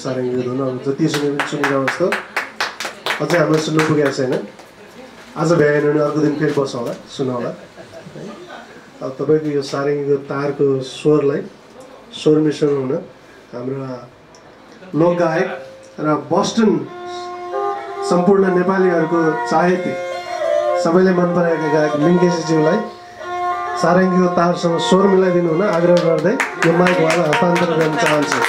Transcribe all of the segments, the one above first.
सारङ्गीको धुन अब जति सुनिरहोस् त अझै हाम्रो सुन्नु पुगेको छैन आज भ्याएन भने अर्को दिन फेरि बस्छ होला सुनाउला अब तपाईँको यो सारङ्गीको तारको स्वरलाई स्वर मिश्रण हुन हाम्रा लोकगायक र बस्टन सम्पूर्ण नेपालीहरूको चाहेती सबैले मन पराएका गायक लिङ्गेशज्यूलाई सारङ्गीको तारसँग स्वर मिलाइदिनु हुन आग्रह गर्दै यो माइक उहाँलाई हस्तान्तरण गर्न चाहन्छु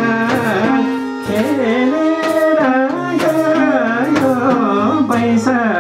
पैसा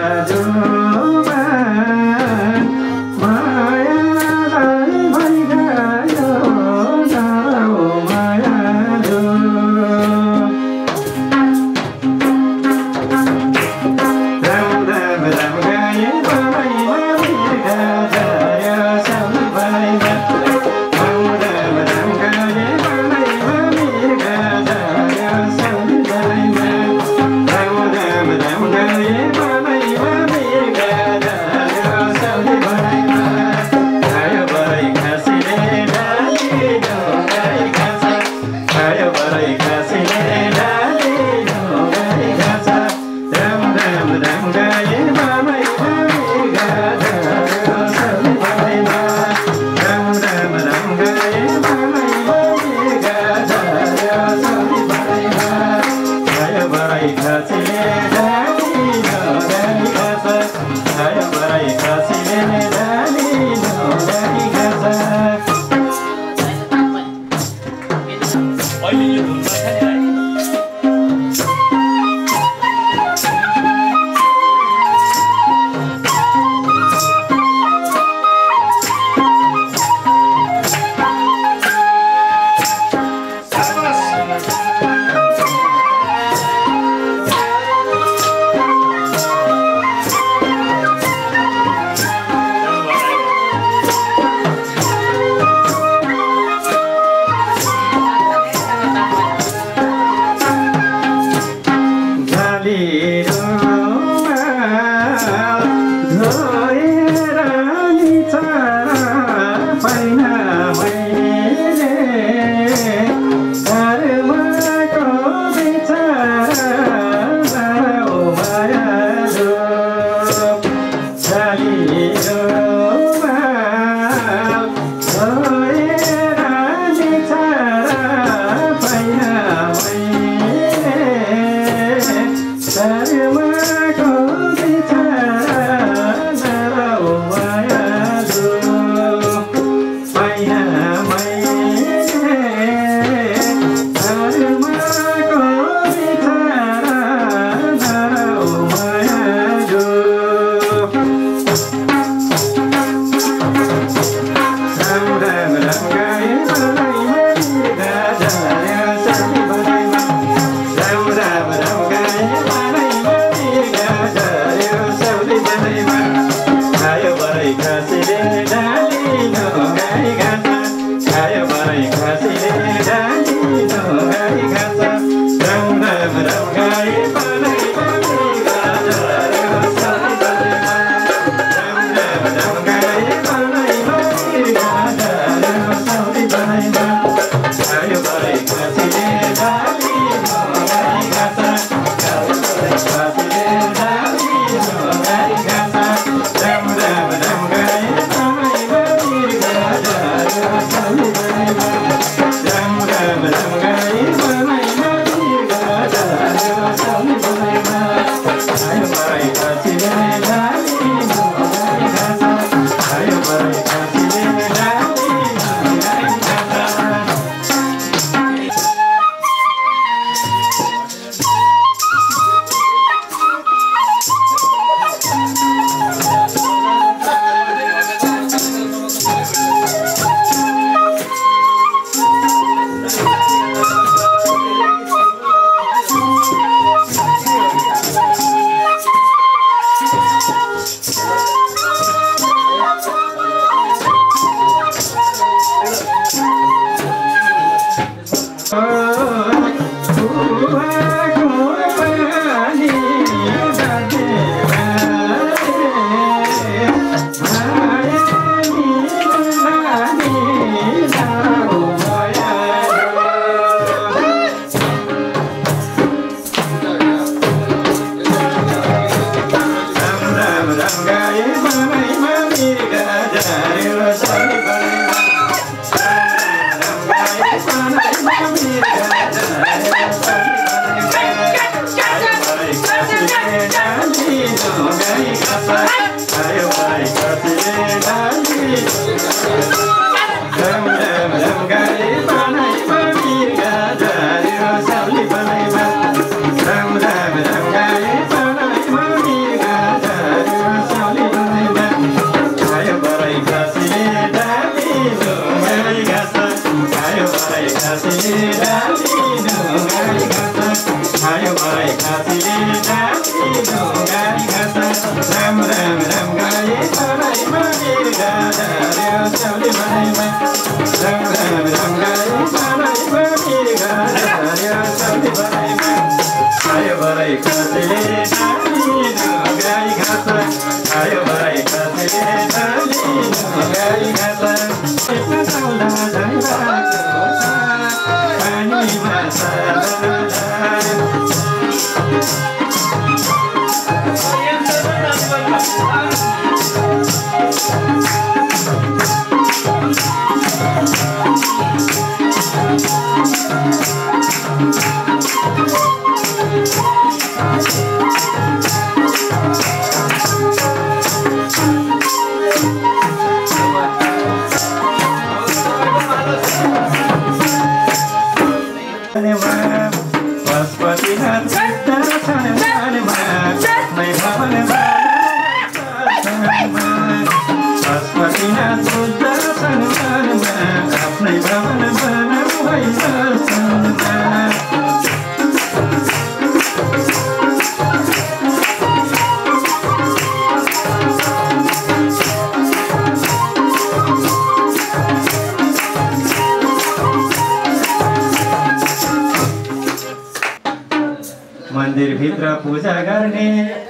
मन्दिरभित्र पूजा गर्ने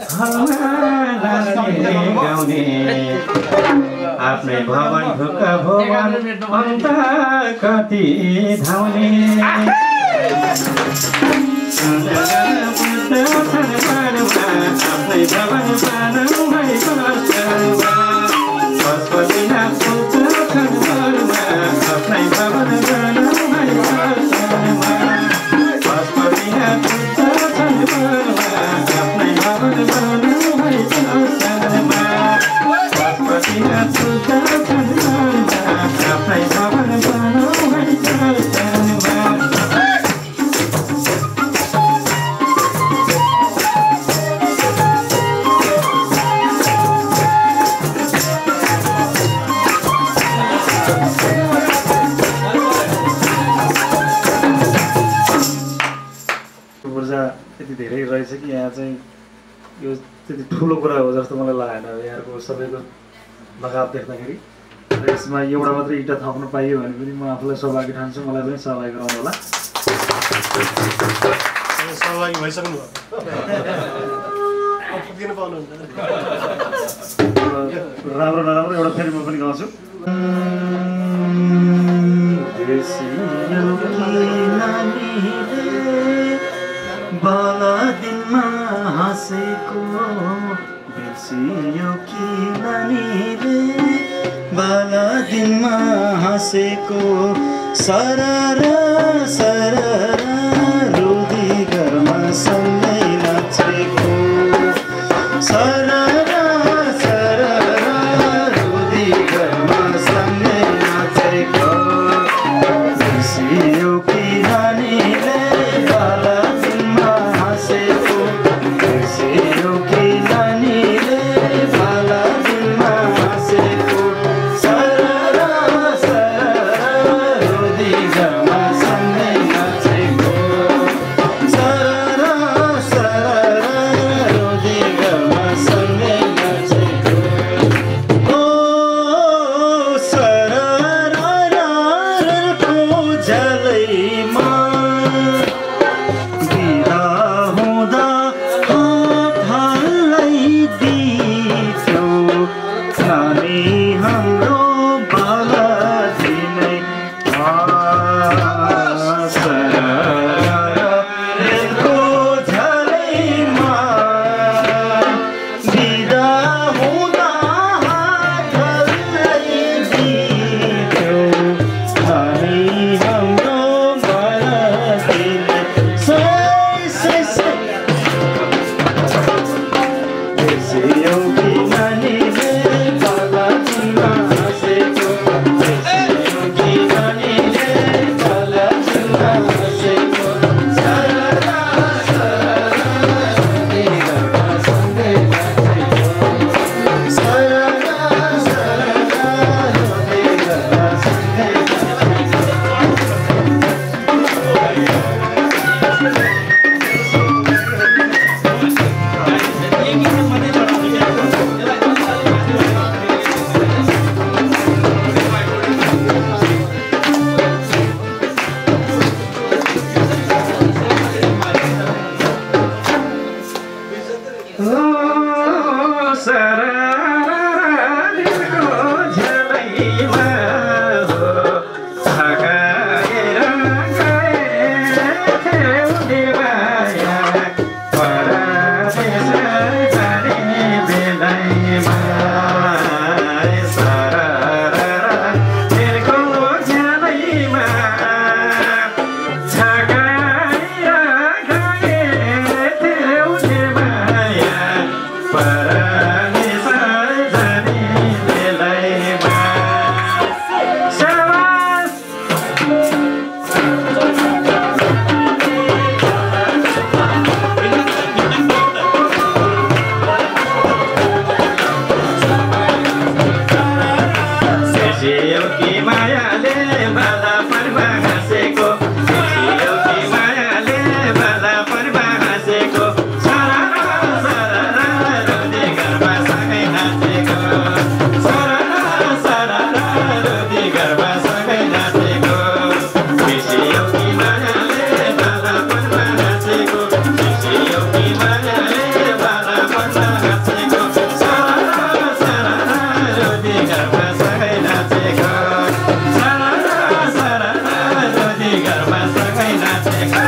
गाउने आफ्नै भवन ढुक्क भवन अन्त कति धाउने आफ्नै भवन यति धेरै रहेछ कि यहाँ चाहिँ यो त्यति ठुलो कुरा हो जस्तो मलाई लागेन यहाँको सबैको लगाव देख्दाखेरि र यसमा एउटा मात्रै इँटा थप्न पाइयो भने पनि म आफूलाई सहभागी ठान्छु मलाई पनि सहभागी गराउनु होला सहभागी भइसक्नु भयो राम्रो नराम्रो एउटा फेरि म पनि गाउँछु बाला दिनमा हाँसेको बिर्सियो कि नानीले बाला दिनमा हाँसेको सररा सररा रुदी घरमा सँगै नाचेको सररा सररा रुदी घरमा सँगै नाचेको बिर्सियो कि नानीले बाला बिर्सियो कि मायाले बाला परमा हाँसेको बिर्सियो कि मायाले बाला परमा हाँसेको सररा सररा रोदी घरमा सँगै नाचेको सररा सररा रोदी घरमा सँगै नाचेको बिर्सियो कि मायाले बाला परमा हाँसेको बिर्सियो कि मायाले बाला परमा हाँसेको सररा सररा रोदी घरमा सँगै नाचेको सररा सररा रोदी घरमा सँगै नाचेको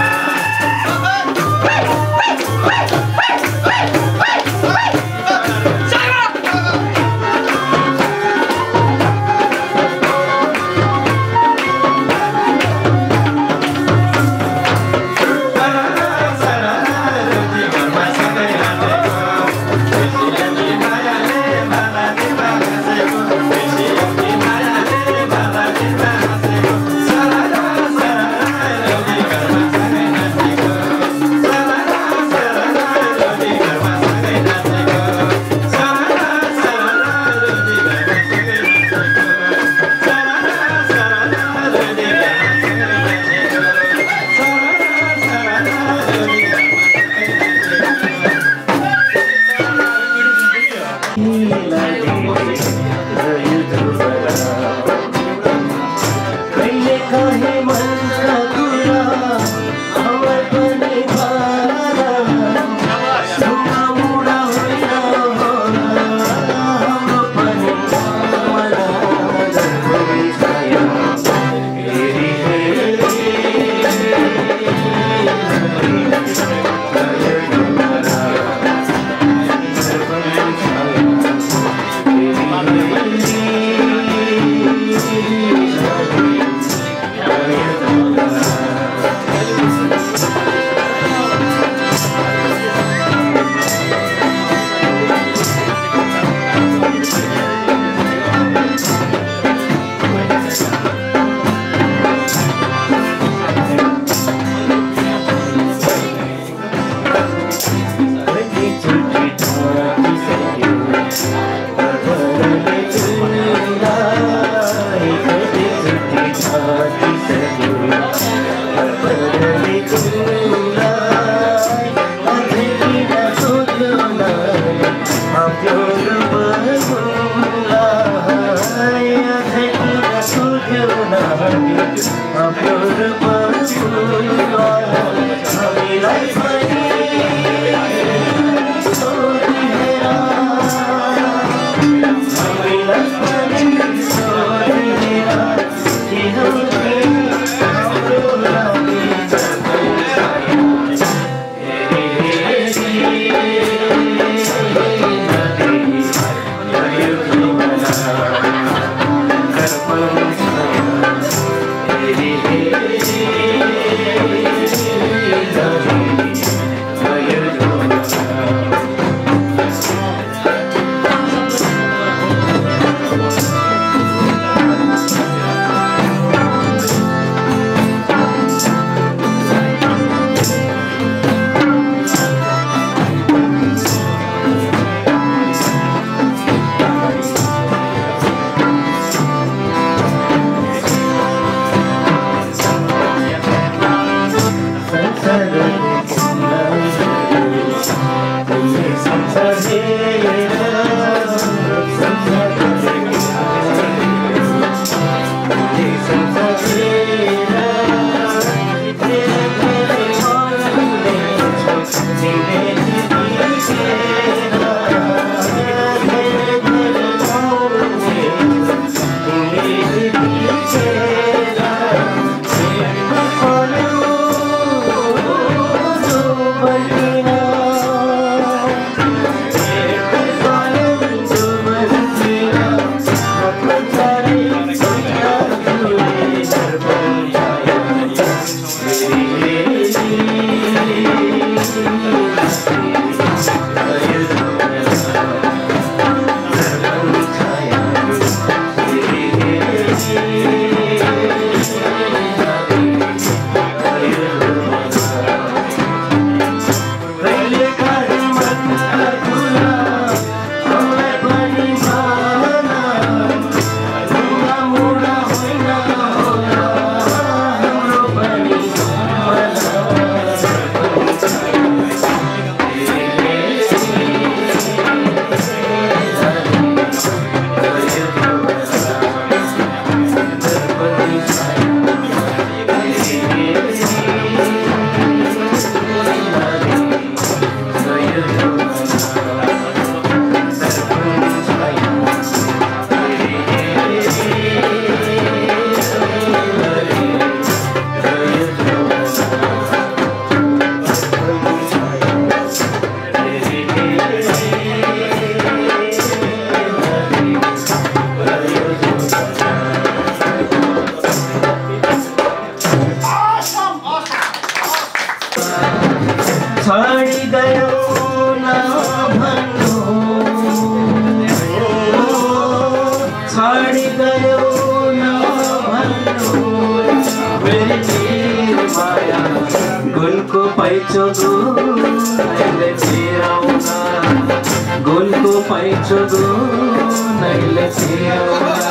गयो नभन्नु मेरी निर्माया गुणको पैचो गुणैले चिराउला गुणको पैचो गुणैले चिराउला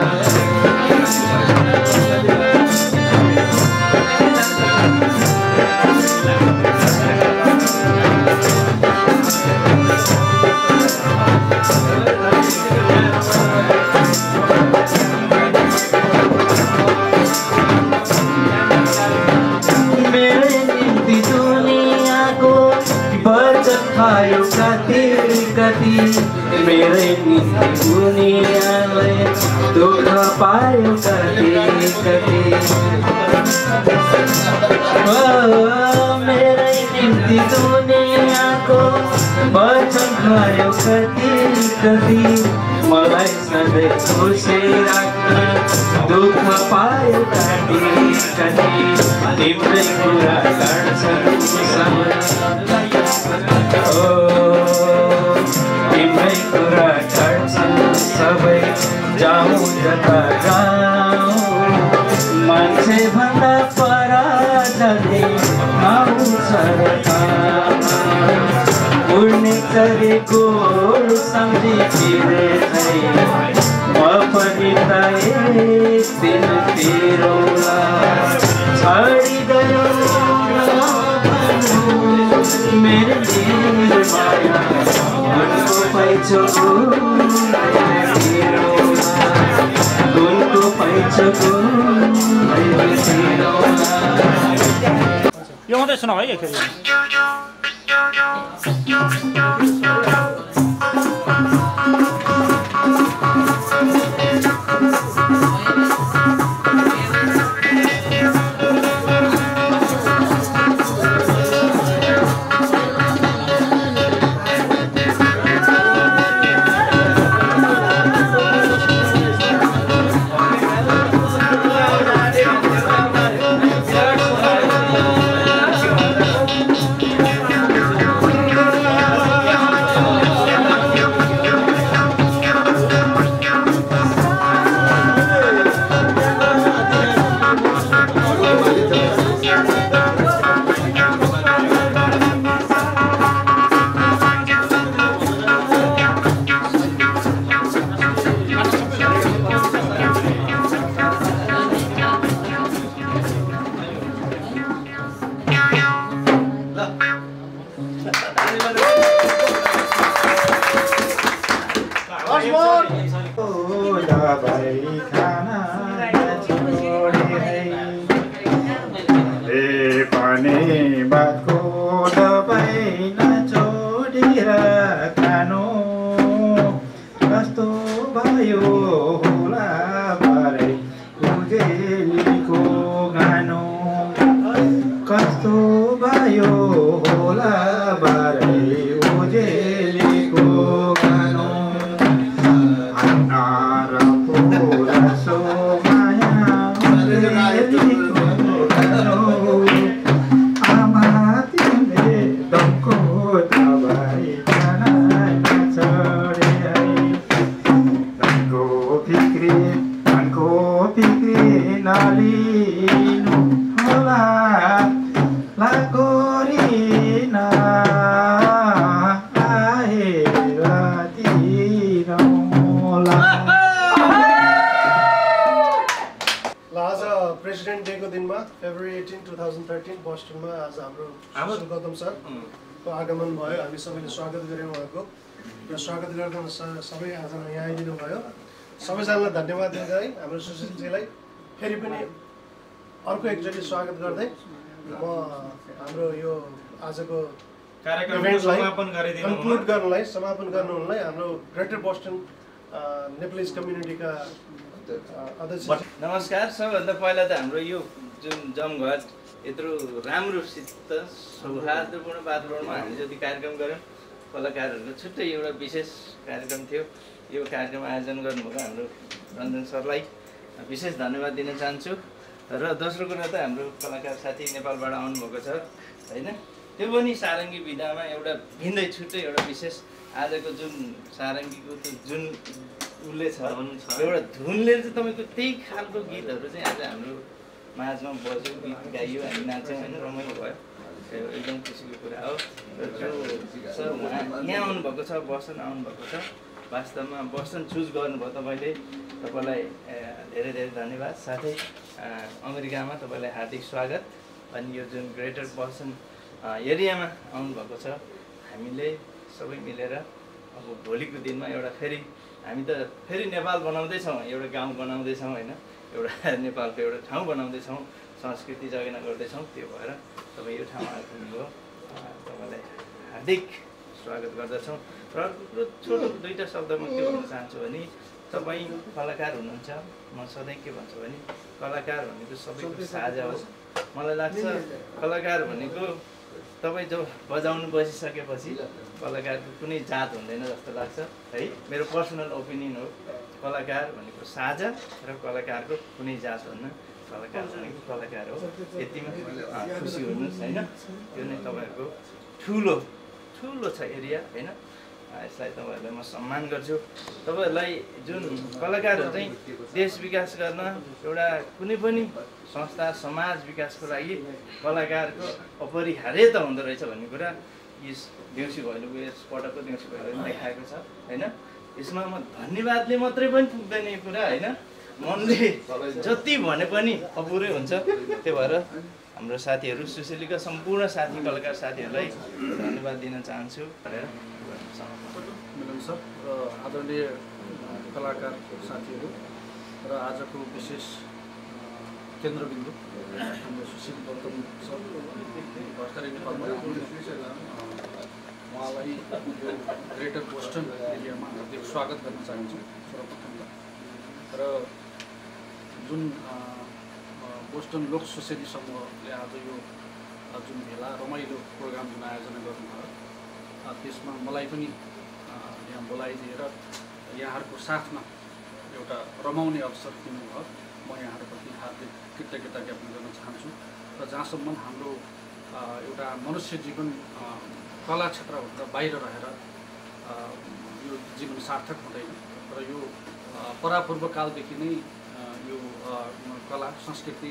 कति मेरै निम्ति दुनियाँलाई दुःख पायो कति मेरै निम्ति दुनियाँको वचन खायो कति मलाई सधैँ खुसी राख्न दुःख पायो कति तिम्रै कुरा गर्छन् तिम्रै कुरा गर्छन् सबै जाउँ जता जाउँ मान्छे भन्दा पर जति आउँछ उड्ने चरेको सम्झी फिरे म पनि त एक दिन फिरौला छडी गयो मेरो निर्माया गुणको पैचो गुणको पैचो यो मात्रै सुनाऊ है एकखेरी आगमन भयो हामी सबैले स्वागत गर्यौँ उहाँको र स्वागत गर्दा सबै आज यहाँ आइदिनु भयो सबैजनालाई धन्यवाद दिँदै हाम्रो सुशीलजीलाई फेरि पनि अर्को एकचोटि स्वागत गर्दै म हाम्रो यो आजको कार्यक्रमलाई समापन गर्नलाई हाम्रो ग्रेटर बोस्टन नेपालीज कम्युनिटीका अध्यक्ष नमस्कार। सबैभन्दा पहिला त हाम्रो यो जुन जमघट यत्रो राम्रोसित सौहार्दपूर्ण वातावरणमा हामी जति कार्यक्रम गऱ्यौँ कलाकारहरूको छुट्टै एउटा विशेष कार्यक्रम थियो। यो कार्यक्रम आयोजन गर्नुभएको हाम्रो रञ्जन सरलाई विशेष धन्यवाद दिन चाहन्छु। र दोस्रो कुरा त हाम्रो कलाकार साथी नेपालबाट आउनुभएको छ हैन, त्यो पनि सारङ्गी विधामा एउटा भिन्दै छुट्टै एउटा विशेष आजको जुन सारङ्गीको जुन उसले छ एउटा धुनले चाहिँ तपाईँको त्यही खालको गीतहरू चाहिँ आज हाम्रो माझमा बज्यो, गीत गाइयो, हामी नाच्यौँ होइन, रमाइलो भयो, एकदम खुसीको कुरा हो। र जो छ उहाँ यहाँ आउनुभएको छ, बस्टन आउनुभएको छ, वास्तवमा बस्टन चुज गर्नुभयो तपाईँले, तपाईँलाई धेरै धेरै धन्यवाद। साथै अमेरिकामा तपाईँलाई हार्दिक स्वागत। अनि यो जुन ग्रेटर बस्टन एरियामा आउनुभएको छ, हामीले सबै मिलेर अब भोलिको दिनमा एउटा हामी त फेरि नेपाल बनाउँदैछौँ, एउटा गाउँ बनाउँदैछौँ होइन, एउटा नेपालको एउटा ठाउँ बनाउँदैछौँ, संस्कृति जगेर्ना गर्दैछौँ। त्यो भएर तपाईँ यो ठाउँमा आइपुग्नुभयो, तपाईँलाई हार्दिक स्वागत गर्दछौँ। र अर्को छोटो दुईवटा शब्दमा के भन्न चाहन्छु भने तपाईँ कलाकार हुनुहुन्छ, म सधैँ के भन्छु भने कलाकार भनेको सबैको साझा हो। मलाई लाग्छ कलाकार भनेको तपाईँ जो बजाउनु बसिसकेपछि कलाकारको कुनै जात हुँदैन जस्तो लाग्छ है, मेरो पर्सनल ओपिनियन हो। कलाकार भनेको साझा र कलाकारको कुनै जात हुन्न, कलाकार भनेको कलाकार हो। यतिमा खुसी हुनुहोस् होइन, यो नै तपाईँहरूको ठुलो ठुलो छ एरिया होइन। यसलाई तपाईँहरूलाई म सम्मान गर्छु। तपाईँहरूलाई जुन कलाकारहरू चाहिँ देश विकास गर्न एउटा कुनै पनि संस्था समाज विकासको लागि कलाकारको अपरिहार्यता हुँदो रहेछ भन्ने कुरा यस देउसी भैलोको यसपटकको देउसी भैलोले देखाएको छ होइन। यसमा म धन्यवादले मात्रै पनि पुग्दैन यो कुरा होइन, मनले जति भने पनि अपुरै हुन्छ। त्यही भएर हाम्रो साथीहरू, सुशीलीका सम्पूर्ण साथी कलाकार साथीहरूलाई धन्यवाद दिन चाहन्छु भनेर मिलन सर र आदरणीय कलाकार साथीहरू र आजको विशेष केन्द्रबिन्दु हाम्रो सुशील गौतम सर भर्खरै नेपालमा उहाँलाई यो ग्रेटर बोस्टन एरियामा हार्दिक स्वागत गर्न चाहन्छु सर्वप्रथम र जुन बोस्टन लोक सोसाइटी समूहले आज यो जुन भेला रमाइलो प्रोग्राम जुन आयोजना गर्नुभयो त्यसमा मलाई पनि यहाँ बोलाइदिएर यहाँहरूको साथमा एउटा रमाउने अवसर दिनुभयो। म यहाँहरूप्रति हार्दिक कृतज्ञता ज्ञापन गर्न चाहन्छु। र जहाँसम्म हाम्रो एउटा मनुष्य जीवन कला क्षेत्रभन्दा बाहिर रहेर यो जीवन सार्थक हुँदैन र यो परापूर्वकालदेखि नै यो कला संस्कृति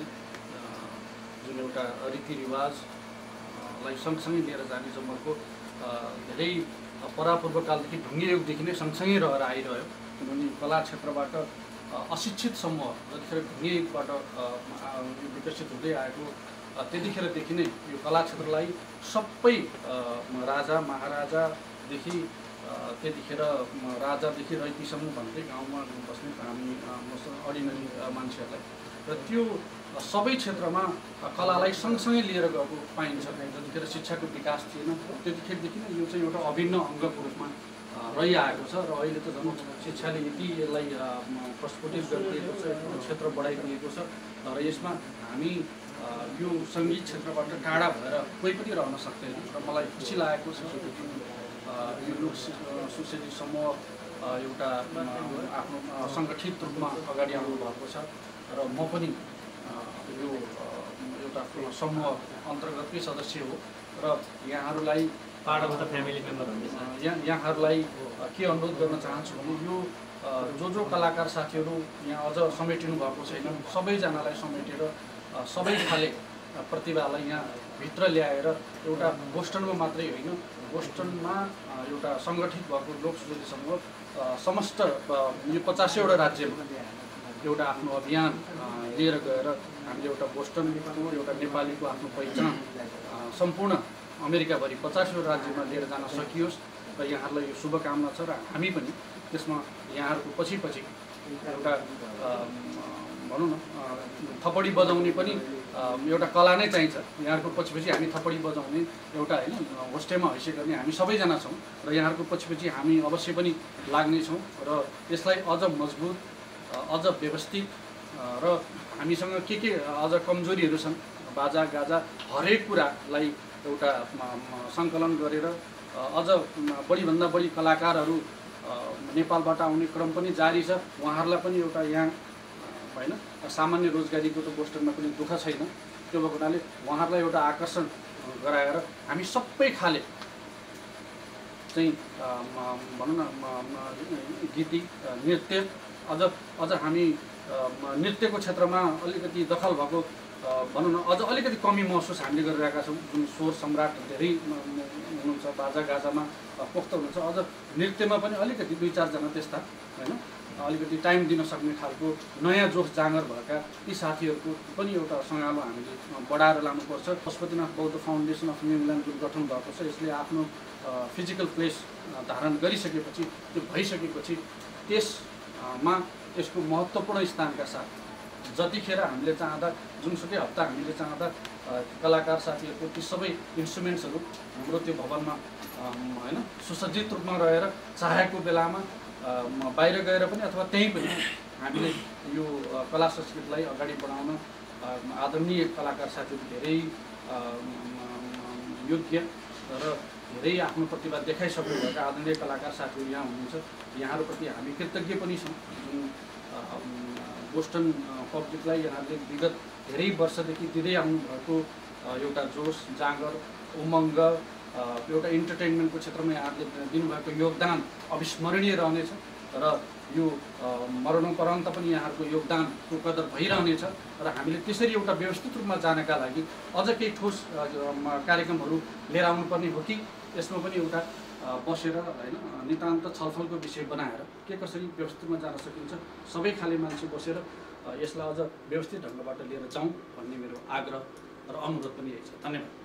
जुन एउटा रीतिरिवाजलाई सँगसँगै लिएर जाने जम्मको धेरै परापूर्वकालदेखि ढुङ्गे युगदेखि नै सँगसँगै रहेर आइरह्यो। किनभने कला क्षेत्रबाट अशिक्षित समूह जतिखेर ढुङ्गे युगबाट विकसित हुँदै आएको त्यतिखेरदेखि नै यो कला क्षेत्रलाई सबै राजा महाराजादेखि त्यतिखेर राजादेखि रैतीसम्म भन्दै गाउँमा बस्ने हामी अर्डिनरी मान्छेहरूलाई र त्यो सबै क्षेत्रमा कलालाई सँगसँगै लिएर गएको पाइन्छ। जतिखेर शिक्षाको विकास थिएन त्यतिखेरदेखि नै यो चाहिँ एउटा अभिन्न अङ्गको रूपमा रहिआएको छ र अहिले त झन् शिक्षाले यति यसलाई प्रस्फुटित गरिदिएको छ, क्षेत्र बढाइदिएको छ र यसमा हामी यो सङ्गीत क्षेत्रबाट टाढा भएर कोही पनि रहन सक्दैन र मलाई खुसी लागेको छ यो लोक सोसाइटी समूह एउटा आफ्नो सङ्गठित रूपमा अगाडि आउनु भएको छ र म पनि यो एउटा समूह अन्तर्गतकै सदस्य हो र यहाँहरूलाई part of the family member हुनुहुन्छ। यहाँहरूलाई के अनुरोध गर्न चाहन्छु भने यो जो कलाकार साथीहरू यहाँ अझ समेटिनु भएको छैन सबैजनालाई समेटेर सबै खाले प्रतिभालाई यहाँ भित्र ल्याएर एउटा बोस्टनमा मात्रै होइन बोस्टनमा एउटा सङ्गठित भएको लोक सोसाइटी समूह समस्त यो 50वटा राज्यमा एउटा आफ्नो अभियान लिएर गएर हामीले एउटा बोस्टनको एउटा नेपालीको आफ्नो पहिचान सम्पूर्ण अमेरिकाभरि 50वटा राज्यमा लिएर जान सकियोस् र यहाँहरूलाई यो शुभकामना छ र हामी पनि त्यसमा यहाँहरूको पछि एउटा भनौँ न थपडी बजाउने पनि एउटा कला नै चाहिन्छ। यहाँहरूको पछि हामी थपडी बजाउने एउटा होइन होस्टेमा हैसियत गर्ने हामी सबैजना छौँ र यहाँहरूको पछि हामी अवश्य पनि लाग्नेछौँ र यसलाई अझ मजबुत अझ व्यवस्थित र हामीसँग के अझ कमजोरीहरू छन् बाजा गाजा हरेक कुरालाई एउटा सङ्कलन गरेर अझ बढीभन्दा बढी कलाकारहरू नेपालबाट आउने क्रम पनि जारी छ। उहाँहरूलाई पनि एउटा यहाँ होइन सामान्य रोजगारीको त बोस्टनमा पनि दुःख छैन, त्यो भएको हुनाले उहाँहरूलाई एउटा आकर्षण गराएर हामी सबै खाले चाहिँ भनौँ न गीती नृत्य अझ हामी नृत्यको क्षेत्रमा अलिकति दखल भएको भनौँ न अझ अलिकति कमी महसुस हामीले गरिरहेका छौँ। जुन स्वर सम्राट धेरै हुनुहुन्छ, बाजा गाजामा पोख्त हुनुहुन्छ, अझ नृत्यमा पनि अलिकति 2-4 जना त्यस्ता होइन अलिकति टाइम दिन सक्ने खालको नयाँ जोस जाँगर भएका ती साथीहरूको पनि एउटा सँगालो हामीले बढाएर लानुपर्छ। पशुपतिनाथ बौद्ध फाउन्डेसन अफ न्युजिल्यान्ड जुन गठन भएको छ यसले आफ्नो फिजिकल प्लेस धारण गरिसकेपछि त्यो भइसकेपछि त्यसमा यसको महत्त्वपूर्ण स्थानका साथ जतिखेर हामीले चाहँदा जुनसुकै हप्ता हामीले चाहँदा कलाकार साथीहरूको ती सबै इन्स्ट्रुमेन्ट्सहरू हाम्रो त्यो भवनमा होइन सुसज्जित रूपमा रहेर चाहेको बेलामा बाहिर गएर पनि अथवा त्यहीँ पनि हामीले यो कला संस्कृतिलाई अगाडि बढाउन आदरणीय कलाकार साथीहरू धेरै योग्य र धेरै आफ्नो प्रतिभा देखाइसक्नुभएका आदरणीय कलाकार साथीहरू यहाँ हुनुहुन्छ। यहाँहरूप्रति हामी कृतज्ञ पनि छौँ। जुन बोस्टन पब्लिकलाई यहाँले विगत धेरै वर्षदेखि दिँदै आउनुभएको एउटा जोस जाँगर उमङ्ग एउटा इन्टरटेनमेन्टको क्षेत्रमा यहाँले दिनुभएको योगदान अविस्मरणीय रहनेछ र यो मरणोपरान्त पनि यहाँहरूको योगदानको कदर भइरहनेछ र हामीले त्यसरी एउटा व्यवस्थित रूपमा जानका लागि अझ केही ठोस कार्यक्रमहरू लिएर आउनुपर्ने हो कि यसमा पनि एउटा बसेर होइन नितान्त छलफलको विषय बनाएर के कसरी व्यवस्थित रूपमा जान सकिन्छ सबै खाले मान्छे बसेर यसलाई अझ व्यवस्थित ढङ्गबाट लिएर जाउँ भन्ने मेरो आग्रह र अनुरोध पनि यही छ। धन्यवाद।